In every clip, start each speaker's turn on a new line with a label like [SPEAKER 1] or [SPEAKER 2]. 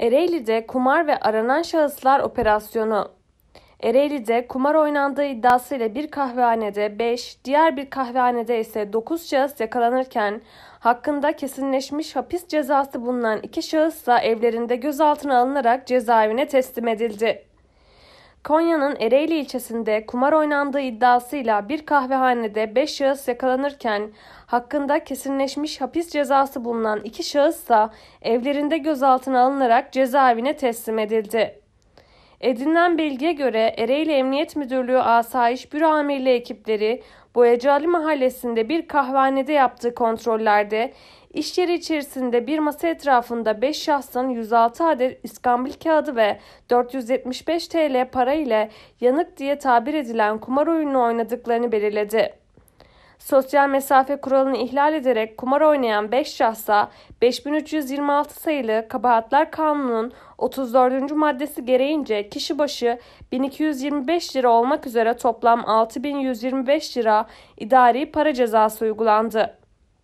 [SPEAKER 1] Ereğli'de kumar ve aranan şahıslar operasyonu. Ereğli'de kumar oynandığı iddiasıyla bir kahvehanede 5, diğer bir kahvehanede ise 9 şahıs yakalanırken hakkında kesinleşmiş hapis cezası bulunan 2 şahıs da evlerinde gözaltına alınarak cezaevine teslim edildi. Konya'nın Ereğli ilçesinde kumar oynandığı iddiasıyla bir kahvehanede 5 şahıs yakalanırken hakkında kesinleşmiş hapis cezası bulunan 2 şahıs da evlerinde gözaltına alınarak cezaevine teslim edildi. Edinilen bilgiye göre Ereğli Emniyet Müdürlüğü Asayiş Büro Amirliği ekipleri Boyacı Ali Mahallesi'nde bir kahvehanede yaptığı kontrollerde iş yeri içerisinde bir masa etrafında 5 şahsın 106 adet iskambil kağıdı ve 475 TL para ile yanık diye tabir edilen kumar oyununu oynadıklarını belirledi. Sosyal mesafe kuralını ihlal ederek kumar oynayan 5 şahsa 5326 sayılı Kabahatler Kanunu'nun 34. maddesi gereğince kişi başı 1225 lira olmak üzere toplam 6125 lira idari para cezası uygulandı.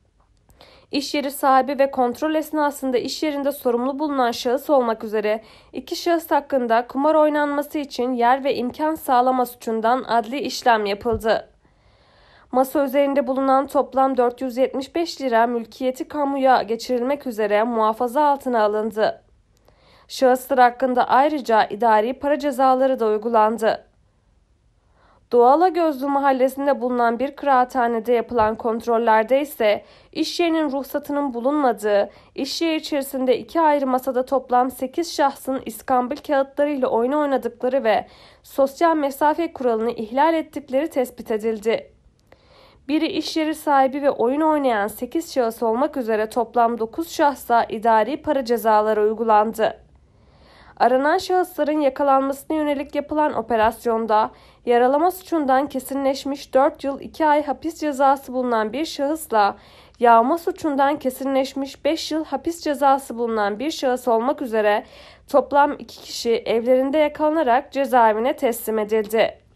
[SPEAKER 1] İş yeri sahibi ve kontrol esnasında iş yerinde sorumlu bulunan şahıs olmak üzere 2 şahıs hakkında kumar oynanması için yer ve imkan sağlama suçundan adli işlem yapıldı. Masa üzerinde bulunan toplam 475 lira mülkiyeti kamuya geçirilmek üzere muhafaza altına alındı. Şahıslar hakkında ayrıca idari para cezaları da uygulandı. Doğalagözlü mahallesinde bulunan bir kıraathanede yapılan kontrollerde ise iş yerinin ruhsatının bulunmadığı, iş yeri içerisinde 2 ayrı masada toplam 8 şahsın iskambil kağıtlarıyla oyun oynadıkları ve sosyal mesafe kuralını ihlal ettikleri tespit edildi. Biri iş yeri sahibi ve oyun oynayan 8 şahıs olmak üzere toplam 9 şahsa idari para cezaları uygulandı. Aranan şahısların yakalanmasına yönelik yapılan operasyonda yaralama suçundan kesinleşmiş 4 yıl 2 ay hapis cezası bulunan bir şahısla yağma suçundan kesinleşmiş 5 yıl hapis cezası bulunan bir şahıs olmak üzere toplam 2 kişi evlerinde yakalanarak cezaevine teslim edildi.